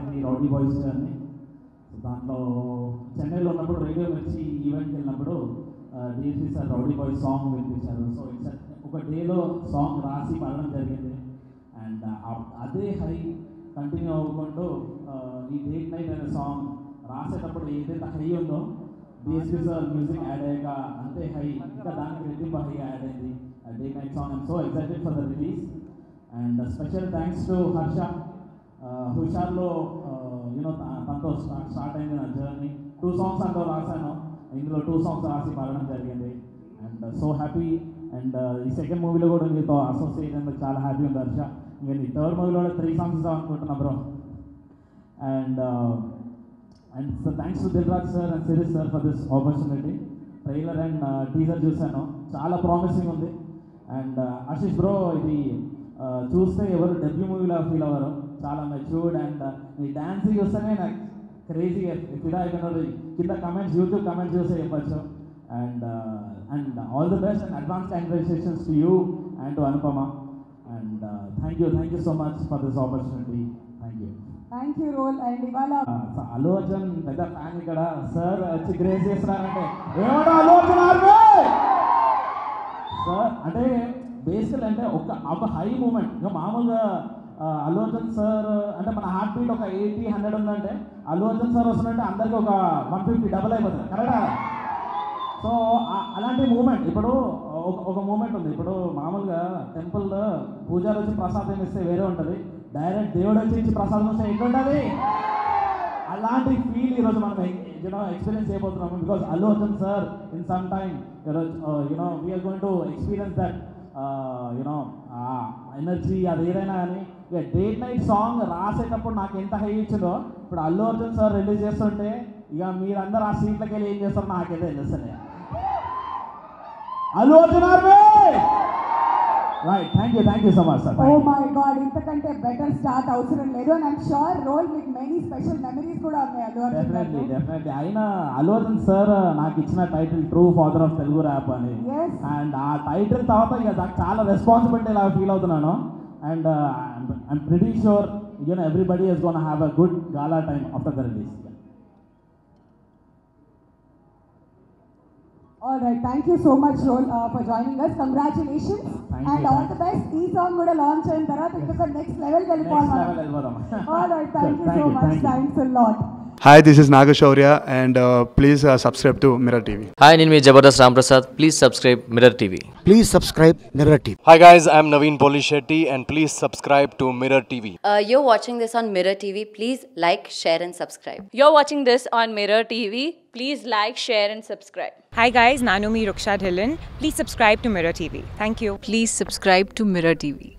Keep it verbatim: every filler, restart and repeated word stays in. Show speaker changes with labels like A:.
A: అయింది rowdy boys అని. దాంట్లో చెన్నైలో ఉన్నప్పుడు రేడియో వచ్చి ఈవెంట్కి వెళ్ళినప్పుడు DSP sir rowdy boys song వినిపించారు. సో ఇట్స్ ఒక డేలో సాంగ్ రాసి పాడడం జరిగింది. అండ్ అదే హై కంటిన్యూ అవ్వకుండా ఈ డేట్ నైట్ అనే సాంగ్ రాసేటప్పుడు ఏదైతే హై ఉందో డిఎస్పీ సార్ మ్యూజిక్ యాడ్ అయ్యాక అంతే హై, ఇంకా దానికి రెట్టింపు హై యాడ్ అయింది date night song. I'm so excited for the release. And special thanks to Harsha. హుషార్లో యూనో తనతో స్టార్ట్ అయింది నా జర్నీ. టూ సాంగ్స్ అంటూ రాశాను, ఇందులో టూ సాంగ్స్ రాసి పాడడం జరిగింది. And so happy. అండ్ ఈ సెకండ్ మూవీలో కూడా మీతో అసోసియేట్ అయినందుకు చాలా హ్యాపీ ఉంది హర్ష. ఇంకా నీ థర్డ్ మూవీలో కూడా త్రీ సాంగ్స్ ఇద్దాం అనుకుంటున్నా bro. And and so thanks to Dil Raju sir and series sir for this opportunity. Trailer and teaser చూశాను, చాలా ప్రామిసింగ్ ఉంది. అండ్ ఆశిష్ బ్రో, ఇది చూస్తే ఎవరు డెబ్యూ మూవీలో ఫీల్ అవ్వరు, చాలా మెచ్యూర్డ్. అండ్ ఈ డ్యాన్స్ చూస్తేనే నాకు క్రేజీగా ఫిదా అయిపోయినాడు. కింద కమెంట్స్, యూట్యూబ్ కమెంట్స్ చూస్తే చెప్పచ్చు. And and all the best and advance congratulations to you and to Anupama. And thank you thank you so much for this opportunity. Thank you
B: thank you Roll. And ఇవాళ
A: అల్లు అర్జున్ పెద్ద fan ఇక్కడ. Sir వచ్చి grace చేస్తున్నారంటే ఏమంటా Allu Arjun army sir అంటే బేసికల్ అంటే ఒక ఒక హై మూమెంట్. ఇంకా మామూలుగా అల్లు అర్జున్ సార్ అంటే మన హార్ట్ బీట్ ఒక ఎయిటీ హండ్రెడ్ ఉందంటే అల్లు అర్జున్ సార్ వస్తుందంటే అందరికీ ఒక వన్ ఫిఫ్టీ డబుల్ అయిపోతుంది, కరెక్టా? సో అలాంటి మూమెంట్ ఇప్పుడు ఒక ఒక మూమెంట్ ఉంది. ఇప్పుడు మామూలుగా టెంపుల్లో పూజారి వచ్చి ప్రసాదం ఇస్తే వేరే ఉంటుంది, డైరెక్ట్ దేవుడు వచ్చి ఇచ్చి ప్రసాదం వస్తే ఎట్లుంటుంది? అలాంటి ఫీల్ ఈరోజు మనం యూనో ఎక్స్పీరియన్స్ చేయబోతున్నాము. Because Allu Arjun sir in some time you know we are going to experience that you know energy, అది ఏదైనా కానీ. ఇక డేట్ నైట్ సాంగ్ రాసేటప్పుడు నాకు ఎంత హై ఇచ్చిందో ఇప్పుడు అల్లు అర్జున్ సార్ రిలీజ్ చేస్తుంటే ఇక మీరందరూ ఆ సీట్లకి వెళ్ళి ఏం చేస్తారో నాకైతే తెలుస్తుంది. Allu Arjun army right. Thank you thank you so much sir.
B: Oh my god, ఇంతకంటే బెటర్ స్టార్ట్ అవసరం లేదు. అండ్ ఐమ్ షూర్ రోల్ మీకు మెనీ స్పెషల్ మెమరీస్ కూడా ఉన్నాయి అల్లు అర్జున్.
A: డెఫినెట్లీ డెఫినెట్లీ ఆయన అల్లు అర్జున్ సార్ నాకు ఇచ్చిన title true father of Telugu rap అని. అండ్ ఆ టైటిల్ తర్వాత ఇక నాకు చాలా రెస్పాన్సిబిలిటీ ఇలా ఫీల్ అవుతున్నాను. And I'm pretty sure you know everybody is gonna have a good gala time after the release.
B: All right, thank you so much Rol uh, for joining us. Congratulations
A: thank
B: and
A: you,
B: all the best. Ee song kuda launch ayin tarvata inka next level ki velipodam. All right, thank you so much. Thanks a lot.
C: Hi, this is Nagashaurya and uh, please uh, subscribe to Mirror T V.
D: Hi, నేను మీ Jabardasth Ram Prasad. Please subscribe Mirror T V.
E: Please subscribe Mirror T V.
F: Hi guys, I'm Naveen Polishetty and please subscribe to Mirror T V.
G: Uh, you're watching this on Mirror T V. Please like, share and subscribe.
H: You're watching this on Mirror T V. Please like, share and subscribe.
I: Hi guys, Nanumi Ruksha Dhillon. Please subscribe to Mirror T V. Thank you.
J: Please subscribe to Mirror T V.